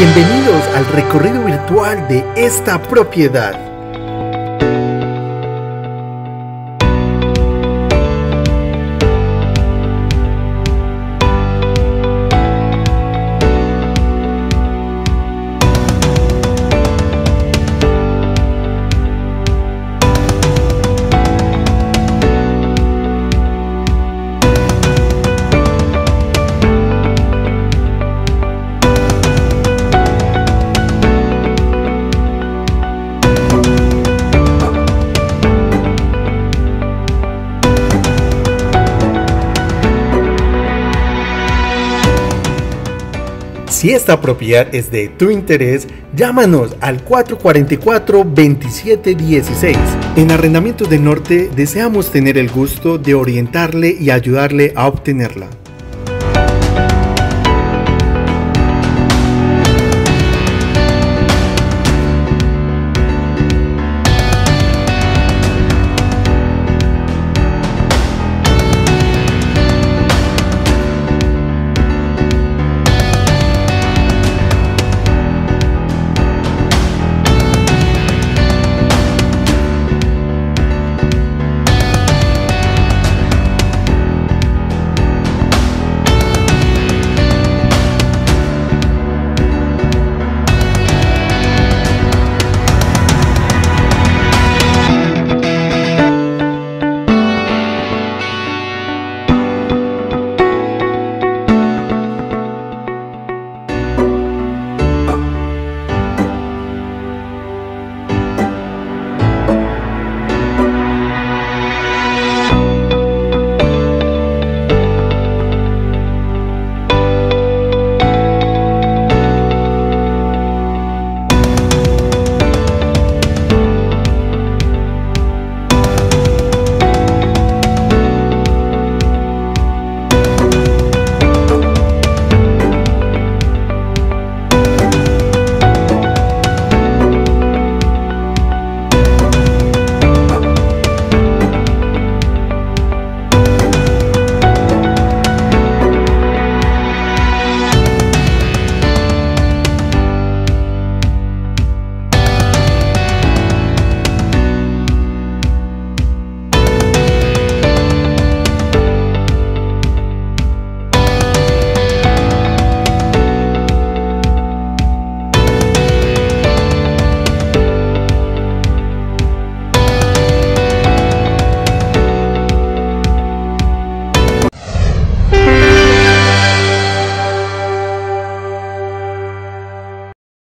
Bienvenidos al recorrido virtual de esta propiedad. Si esta propiedad es de tu interés, llámanos al 444-2716. En Arrendamientos del Norte deseamos tener el gusto de orientarle y ayudarle a obtenerla.